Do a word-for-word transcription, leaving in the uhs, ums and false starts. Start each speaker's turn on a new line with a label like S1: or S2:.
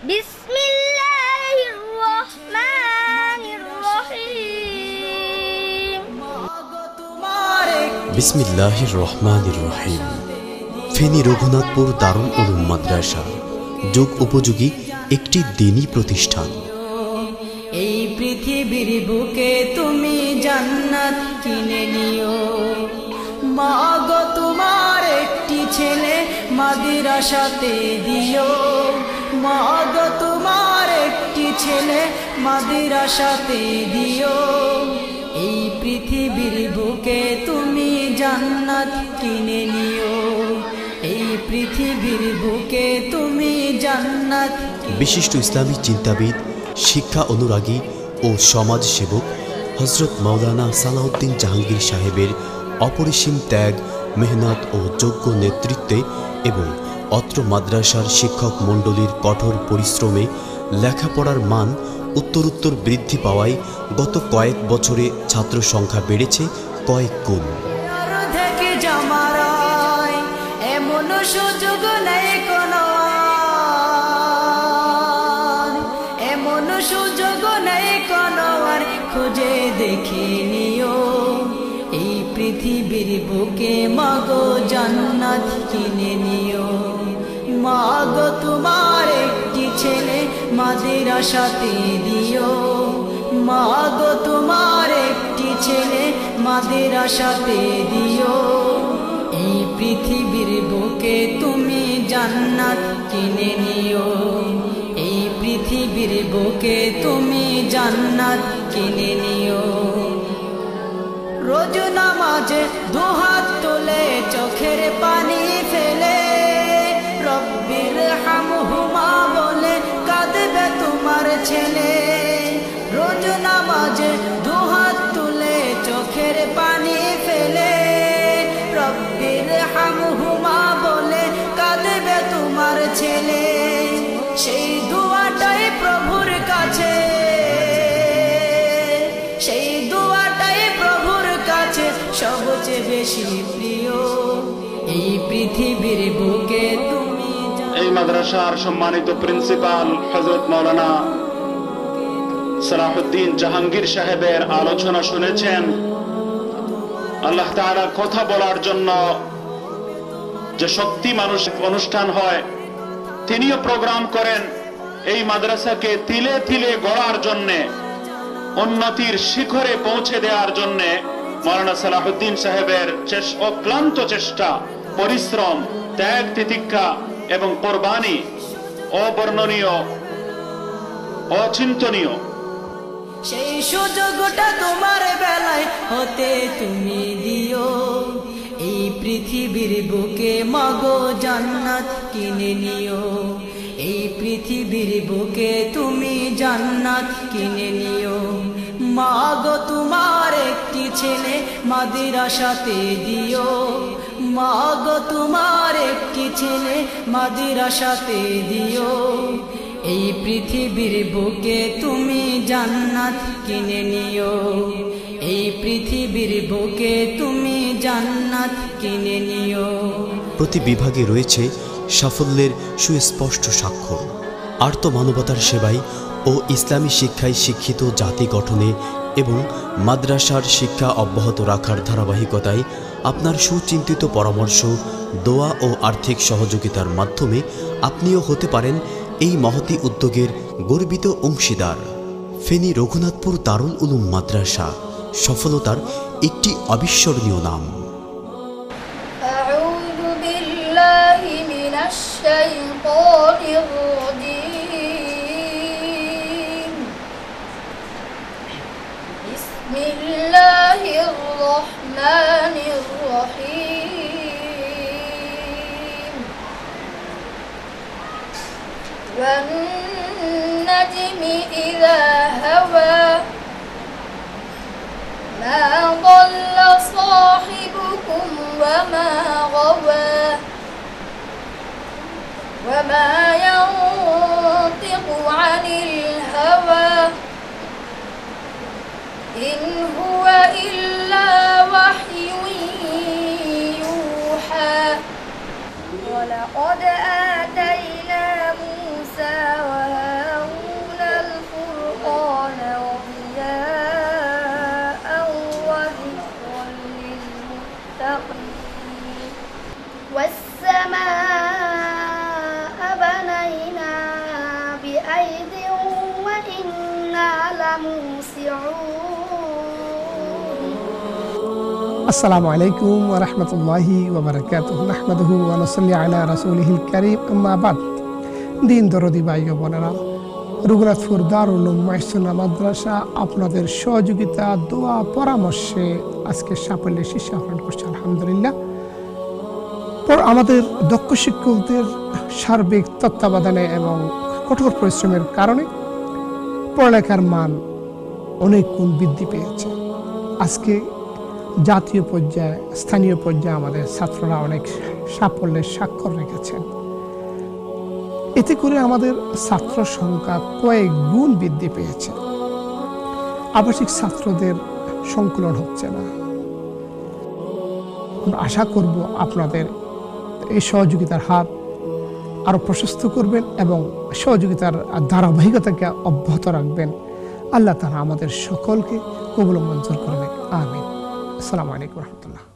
S1: বিসমিল্লাহির রহমানির রহিম।
S2: বিসমিল্লাহির রহমানির রহিম। ফেনী রঘুনাথপুর দারুল উলুম মাদ্রাসা যুগ উপযোগী একটি দ্বীনী প্রতিষ্ঠান।
S3: এই পৃথিবীর বুকে তুমি জান্নাত কিনে নিও। মা গো তোমার একটি ছেলে মাদ্রাসাতে দিও। মা গো তোমার একটি ছেলে মাদ্রাসাতে দিও। এই পৃথিবীর বুকে তুমি জান্নাত কিনে নিও। এই পৃথিবীর বুকে তুমি জান্নাত।
S2: বিশিষ্ট ইসলামী চিন্তাবিদ, শিক্ষা অনুরাগী ও সমাজ সেবক হযরত মাওলানা সালাউদ্দিন জাহাঙ্গীর সাহেবের অপরিসীম ত্যাগ, মেহনত ও যোগ্য নেতৃত্বে এবং অত্র মাদ্রাসার শিক্ষক মণ্ডলীর কঠোর পরিশ্রমে লেখাপড়ার মান উত্তরোত্তর বৃদ্ধি পাওয়ায় গত কয়েক বছরে ছাত্র সংখ্যা বেড়েছে কয়েক গুণ।
S3: এমন সুযোগ নেই কোনো, এমন সুযোগ নেই কোনো আর, খুঁজে দেখে নিও। এই পৃথিবীর বুকে মাগো জান্নাত কিনে নিও। মাগো তোমার একটি ছেলে মাদ্রাসাতে দিও। মাগো তোমার একটি ছেলে মাদ্রাসাতে দিও। এই পৃথিবীর বুকে তুমি জান্নাত কিনে নিও। এই পৃথিবীর বুকে তুমি জান্নাত কিনে নিও। রোজ নামাজে দুহাত তুলে চোখের পানি ফেলে রব্বির হামহুমা বলে কাঁদবে তোমার ছেলে। রোজ নামাজে দুহাত তুলে চোখের পানি ফেলে রব্বির হামহুমা বলে কাঁদবে তোমার ছেলে। সেই দোয়াটাই প্রভুর কাছে, সেই দোয়াটাই প্রভুর কাছে সবচেয়ে বেশি প্রিয়। এই পৃথিবীর বুকে তুমি।
S4: এই মাদ্রাসার সম্মানিত প্রিন্সিপাল হযরত মাওলানা সালাউদ্দিন জাহাঙ্গীর সাহেবের আলোচনা শুনেছেন। আল্লাহ তাআলা কথা বলার জন্য যে শক্তি মানুষ অনুষ্ঠান হয়, তিনিও প্রোগ্রাম করেন এই মাদ্রাসাকে তিলে তিলে গড়ার জন্যে, উন্নতির শিখরে পৌঁছে দেওয়ার জন্যে মাওলানা সালাউদ্দিন সাহেবের অক্লান্ত চেষ্টা, পরিশ্রম, ত্যাগ তিতিক্ষা এবং কোরবানি অবর্ণনীয়, অচিন্তনীয়।
S3: সেই সুযোগটা তোমার বেলায় হতে তুমি দিও। এই পৃথিবীর বুকে মাগো জান্নাত কিনে নিও। এই পৃথিবীর বুকে তুমি জান্নাত কিনে নিও। মাগো তোমার একটি ছেলে মাদ্রাসাতে দিও। মাগো তোমার একটি ছেলে মাদ্রাসাতে দিও। এই পৃথিবীর বুকে তুমি জান্নাত কিনে নিও। এই পৃথিবীর বুকে তুমি জান্নাত কিনে নিও।
S2: প্রতি বিভাগে রয়েছে সাফল্যের সুস্পষ্ট স্বাক্ষর। আর্ত মানবতার সেবায় ও ইসলামী শিক্ষায় শিক্ষিত জাতি গঠনে এবং মাদ্রাসার শিক্ষা অব্যাহত রাখার ধারাবাহিকতায় আপনার সুচিন্তিত পরামর্শ, দোয়া ও আর্থিক সহযোগিতার মাধ্যমে আপনিও হতে পারেন এই মহতী উদ্যোগের গর্বিত অংশীদার। ফেনী রঘুনাথপুর দারুল উলুম মাদ্রাসা সফলতার একটি অবিস্মরণীয় নাম।
S1: আউযু বিল্লাহি মিনাশ শাইতানির রাজীম। বিসমিল্লাহির রহমানির রহিম। ওয়ান-নাজমি ইযা হাওয়া মা দাল্লা সাহিবুকুম ওয়া মা গাওয়া ওয়া মা ইয়ানতিকু আনিল হাওয়া ইন হুয়া ইল্লা ওয়াহয়ুন ইউহা ওয়া লাকাদ আতাইনা মূসা ওয়া إنا لموسعون
S5: আসসালামু আলাইকুম ওয়া রাহমাতুল্লাহি ওয়া বারাকাতুহু নাহমাদুহু ওয়া নুসাল্লি আলা রাসূলিহিল কারীম আম্মা বাদ দিন দরদি ভাই ও বোনেরা রঘুনাথপুর দারুল উলুম মাহসুনা মাদ্রাসা আপনাদের সহযোগিতা দোয়া পরামর্শে আজকে সাফল্যের শীর্ষে আহরণ করছে আলহামদুলিল্লাহ। পর আমাদের দক্ষ শিক্ষকদের সার্বিক তত্ত্বাবধানে এবং কঠোর পরিশ্রমের কারণে পড়ালেখার মান অনেক গুণ বৃদ্ধি পেয়েছে। আজকে জাতীয় পর্যায়ে স্থানীয় পর্যায়ে আমাদের ছাত্ররা অনেক সাফল্যের স্বাক্ষর রেখেছেন। এতে করে আমাদের ছাত্র সংখ্যা কয়েক গুণ বৃদ্ধি পেয়েছে। আবাসিক ছাত্রদের সংকুলন হচ্ছে না। আশা করব আপনাদের এই সহযোগিতার হাত আরো প্রশস্ত করবেন এবং সহযোগিতার ধারাবাহিকতাকে অব্যাহত রাখবেন। আল্লাহ তাআলা আমাদের সকলকে কবুল মঞ্জুর করবেন। আমিন। আসসালামু আলাইকুম ওয়া রাহমাতুল্লাহ।